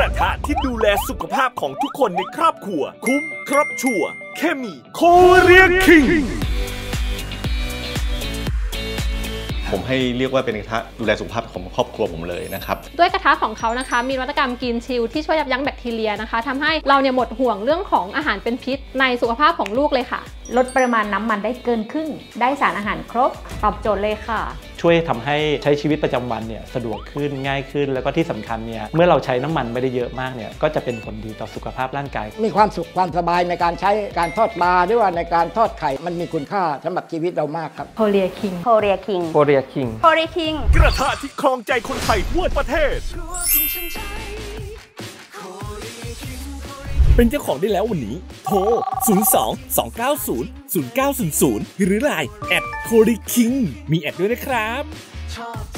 ระทะที่ดูแลสุขภาพของทุกคนในครอบครัวคุ้มครบชัวร์แค่มีโคเรียคิงผมให้เรียกว่าเป็นกระทะดูแลสุขภาพของครอบครัวผมเลยนะครับด้วยกระทะของเขานะคะมีนวัตกรรมกินชิลที่ช่วยยับยั้งแบคทีเรียนะคะทำให้เราเนี่ยหมดห่วงเรื่องของอาหารเป็นพิษในสุขภาพของลูกเลยค่ะลดปริมาณน้ำมันได้เกินครึ่งได้สารอาหารครบตอบโจทย์เลยค่ะช่วยทำให้ใช้ชีวิตประจำวันเนี่ยสะดวกขึ้นง่ายขึ้นแล้วก็ที่สำคัญเนี่ยเมื่อเราใช้น้ำมันไม่ได้เยอะมากเนี่ยก็จะเป็นผลดีต่อสุขภาพร่างกายมีความสุขความสบายในการใช้การทอดปลาหรือว่าในการทอดไข่มันมีคุณค่าสำหรับชีวิตเรามากครับโคเรียคิงโคเรียคิงโคเรียคิงโคเรียคิงกระทะที่ครองใจคนไทยทั่วประเทศเป็นเจ้าของได้แล้ววันนี้โทร 02 290 0900 หรือ LINE @KORIKING มีแอดด้วยนะครับ